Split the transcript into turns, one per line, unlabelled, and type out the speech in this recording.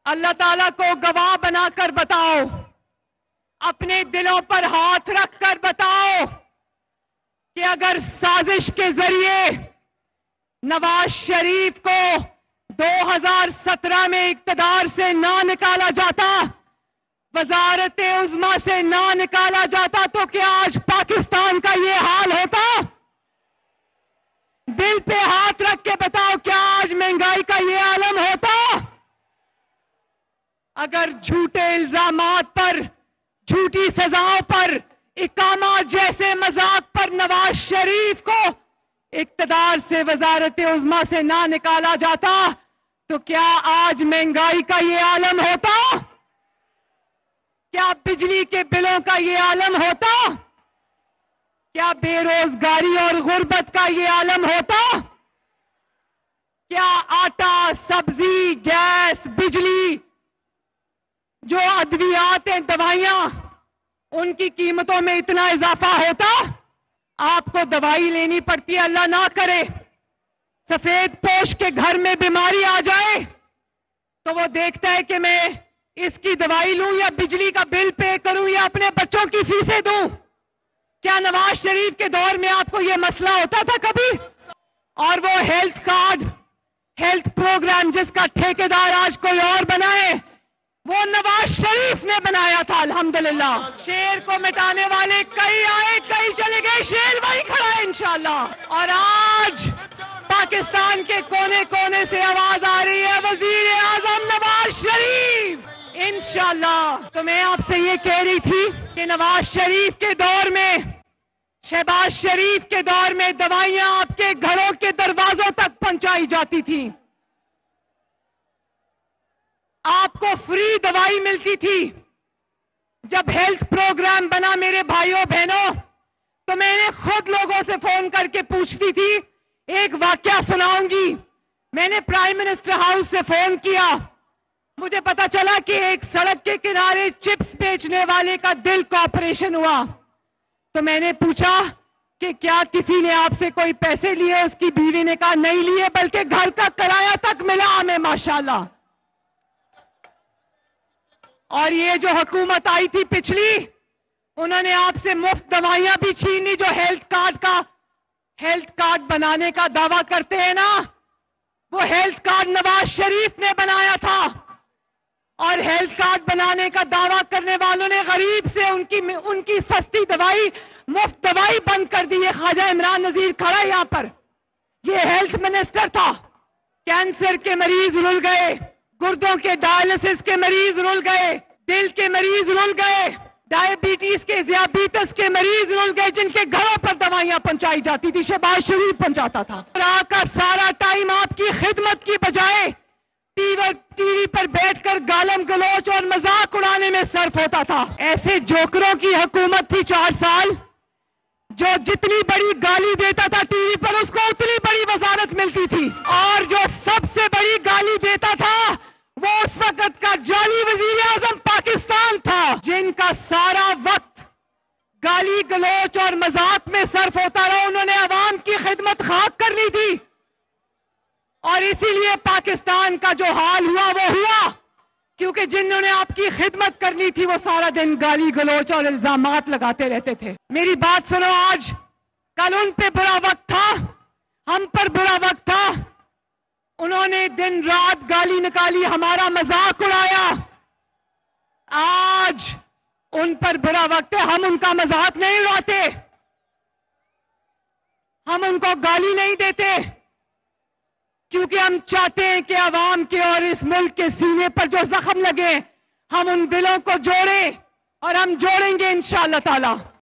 اللہ تعالیٰ کو گواہ بنا کر بتاؤ، اپنے دلوں پر ہاتھ رکھ کر بتاؤ کہ اگر سازش کے ذریعے نواز شریف کو 2017 میں اقتدار سے نہ نکالا جاتا، وزارت عظمیٰ سے نہ نکالا جاتا، تو کیا آج پاکستان کا یہ حال ہوتا؟ دل پہ ہاتھ رکھ کے بتاؤ، کیا آج مہنگائی کا یہ عالم ہوتا؟ اگر جھوٹے الزامات پر، جھوٹی سزاؤں پر، اقامہ جیسے مذاق پر نواز شریف کو اقتدار سے وزارت عظمیٰ سے نہ نکالا جاتا، تو کیا آج مہنگائی کا یہ عالم ہوتا؟ کیا بجلی کے بلوں کا یہ عالم ہوتا؟ کیا بے روزگاری اور غربت کا یہ عالم ہوتا؟ کیا آٹا، سبزی، گیس، بجلی، جو ادویات ہیں، دوائیاں، ان کی قیمتوں میں اتنا اضافہ ہوتا؟ آپ کو دوائی لینی پڑتی ہے، اللہ نہ کرے سفید پوش کے گھر میں بیماری آ جائے تو وہ دیکھتا ہے کہ میں اس کی دوائی لوں یا بجلی کا بل پے کروں یا اپنے بچوں کی فیسیں دوں۔ کیا نواز شریف کے دور میں آپ کو یہ مسئلہ ہوتا تھا کبھی؟ اور وہ ہیلتھ کارڈ، ہیلتھ پروگرام جس کا ٹھیکیدار آج کوئی اور بنائے، وہ نواز شریف نے بنایا تھا۔ الحمدللہ شیر کو مٹانے والے کئی آئے کئی چلے گئے، شیر وہی کھڑا ہے انشاءاللہ۔ اور آج پاکستان کے کونے کونے سے آواز آ رہی ہے، وزیر اعظم نواز شریف انشاءاللہ۔ تو میں آپ سے یہ کہہ رہی تھی کہ نواز شریف کے دور میں، شہباز شریف کے دور میں دوائیاں آپ کے گھروں کے دروازوں تک پہنچائی جاتی تھیں، آپ کو فری دوائی ملتی تھی۔ جب ہیلتھ پروگرام بنا میرے بھائیوں بہنوں، تو میں نے خود لوگوں سے فون کر کے پوچھتی تھی، ایک واقعہ سناؤں گی۔ میں نے پرائم منسٹر ہاؤس سے فون کیا، مجھے پتا چلا کہ ایک سڑک کے کنارے چپس بیچنے والے کا دل کا آپریشن ہوا۔ تو میں نے پوچھا کہ کیا کسی نے آپ سے کوئی پیسے لیے؟ اس کی بیوی نے کہا نہیں لیے، بلکہ گھر کا کرایہ تک ملا ہمیں ماشاءاللہ۔ اور یہ جو حکومت آئی تھی پچھلی، انہوں نے آپ سے مفت دوائیاں بھی چھین لی۔ جو ہیلتھ کارڈ بنانے کا دعویٰ کرتے ہیں نا، وہ ہیلتھ کارڈ نواز شریف نے بنایا تھا۔ اور ہیلتھ کارڈ بنانے کا دعویٰ کرنے والوں نے غریب سے ان کی سستی دوائی، مفت دوائی بند کر دی۔ یہ خواجہ عمران نذیر کھڑا ہے یہاں پر، یہ ہیلتھ منسٹر تھا۔ کینسر کے مریض رل گئے، گردوں کے ڈائلسس کے مریض رل گئے، دل کے مریض رل گئے، ڈائبٹیز کے، ذیابیطس کے مریض رل گئے، جن کے گھروں پر دوائیاں پہنچائی جاتی تھی، شہباز شریف پہنچاتا تھا۔ اور آپ کا سارا ٹائم آپ کی خدمت کی بجائے ٹی وی پر بیٹھ کر گالم گلوچ اور مذاق اڑانے میں صرف ہوتا تھا۔ ایسے جوکروں کی حکومت تھی 4 سال، جو جتنی بڑی گالی دیتا تھا ٹی وی پر، اس کو اتنی بڑی وزارت ملتی تھی۔ اور جو سب سے بڑی گالی دیتا تھا، وہ اس وقت کا جعلی وزیر اعظم پاکستان تھا، جن کا سارا وقت گالی گلوچ اور مذاق میں صرف ہوتا رہا۔ انہوں نے عوام کی خدمت خاک کر لی تھی، اور اسی لیے پاکستان کا جو حال ہوا وہ ہوا، کیونکہ جنہوں نے آپ کی خدمت کرنی تھی وہ سارا دن گالی گلوچ اور الزامات لگاتے رہتے تھے۔ میری بات سنو، آج کل ان پہ برا وقت تھا، ہم پر برا وقت تھا، انہوں نے دن رات گالی نکالی، ہمارا مذاق اڑایا۔ آج ان پر برا وقت ہے، ہم ان کا مذاق نہیں اڑاتے، ہم ان کو گالی نہیں دیتے، کیونکہ ہم چاہتے ہیں کہ عوام کے اور اس ملک کے سینے پر جو زخم لگے، ہم ان دلوں کو جوڑیں، اور ہم جوڑیں گے انشاءاللہ تعالی۔